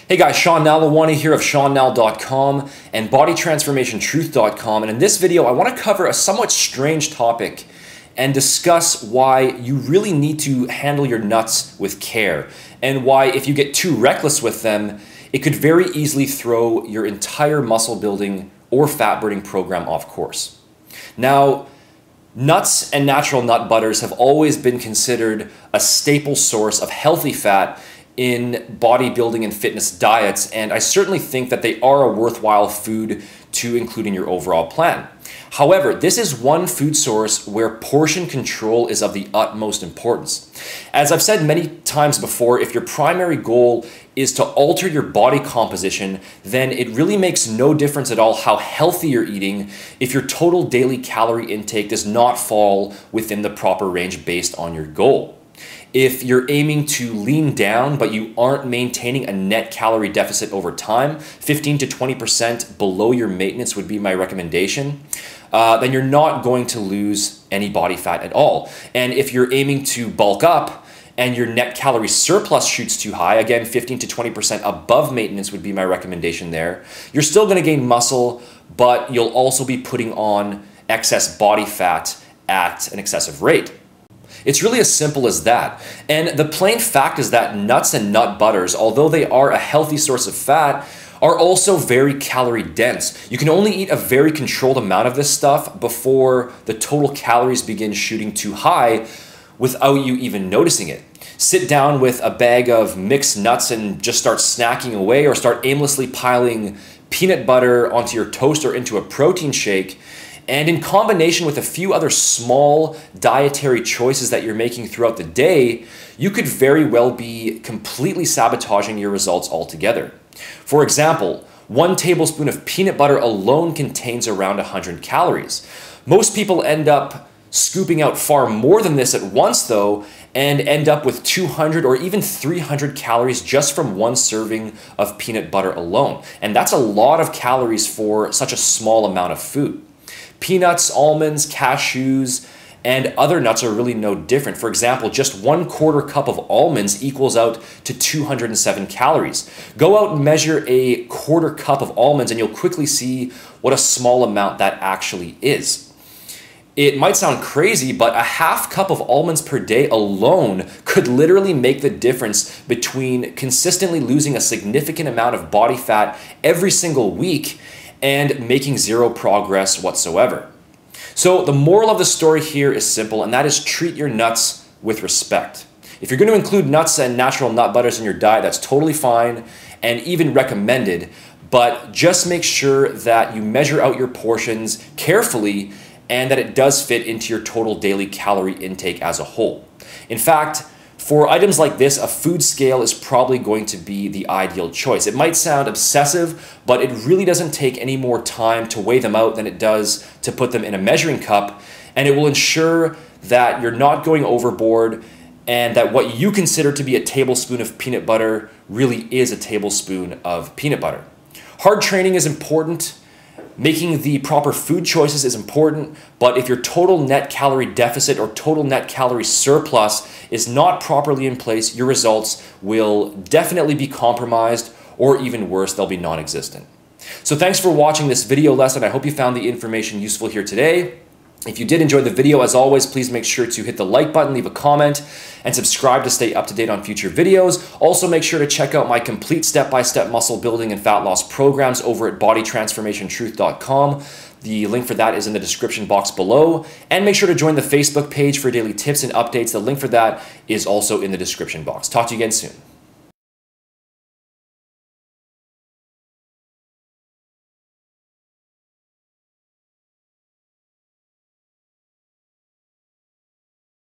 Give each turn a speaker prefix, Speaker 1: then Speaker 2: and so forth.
Speaker 1: Hey guys, Sean Nalawani here of SeanNal.com and BodyTransformationTruth.com, and in this video I want to cover a somewhat strange topic and discuss why you really need to handle your nuts with care, and why if you get too reckless with them, it could very easily throw your entire muscle building or fat burning program off course. Now, nuts and natural nut butters have always been considered a staple source of healthy fat in bodybuilding and fitness diets, and I certainly think that they are a worthwhile food to include in your overall plan. However, this is one food source where portion control is of the utmost importance. As I've said many times before, if your primary goal is to alter your body composition, then it really makes no difference at all how healthy you're eating if your total daily calorie intake does not fall within the proper range based on your goal. If you're aiming to lean down, but you aren't maintaining a net calorie deficit over time, 15 to 20% below your maintenance would be my recommendation, then you're not going to lose any body fat at all. And if you're aiming to bulk up and your net calorie surplus shoots too high, again, 15 to 20% above maintenance would be my recommendation there, you're still going to gain muscle, but you'll also be putting on excess body fat at an excessive rate. It's really as simple as that. And the plain fact is that nuts and nut butters, although they are a healthy source of fat, are also very calorie dense. You can only eat a very controlled amount of this stuff before the total calories begin shooting too high without you even noticing it. Sit down with a bag of mixed nuts and just start snacking away, or start aimlessly piling peanut butter onto your toast or into a protein shake. And in combination with a few other small dietary choices that you're making throughout the day, you could very well be completely sabotaging your results altogether. For example, 1 tablespoon of peanut butter alone contains around 100 calories. Most people end up scooping out far more than this at once though, and end up with 200 or even 300 calories just from 1 serving of peanut butter alone. And that's a lot of calories for such a small amount of food. Peanuts, almonds, cashews, and other nuts are really no different. For example, just 1/4 cup of almonds equals out to 207 calories. Go out and measure a 1/4 cup of almonds and you'll quickly see what a small amount that actually is. It might sound crazy, but a 1/2 cup of almonds per day alone could literally make the difference between consistently losing a significant amount of body fat every single week and making zero progress whatsoever. So the moral of the story here is simple, and that is treat your nuts with respect. If you're going to include nuts and natural nut butters in your diet, that's totally fine and even recommended, but just make sure that you measure out your portions carefully and that it does fit into your total daily calorie intake as a whole. In fact, for items like this, a food scale is probably going to be the ideal choice. It might sound obsessive, but it really doesn't take any more time to weigh them out than it does to put them in a measuring cup, and it will ensure that you're not going overboard and that what you consider to be a tablespoon of peanut butter really is a tablespoon of peanut butter. Hard training is important. Making the proper food choices is important, but if your total net calorie deficit or total net calorie surplus is not properly in place, your results will definitely be compromised, or even worse, they'll be non-existent. So thanks for watching this video lesson. I hope you found the information useful here today. If you did enjoy the video, as always, please make sure to hit the like button, leave a comment, and subscribe to stay up to date on future videos. Also, make sure to check out my complete step-by-step muscle building and fat loss programs over at BodyTransformationTruth.com. The link for that is in the description box below. And make sure to join the Facebook page for daily tips and updates. The link for that is also in the description box. Talk to you again soon.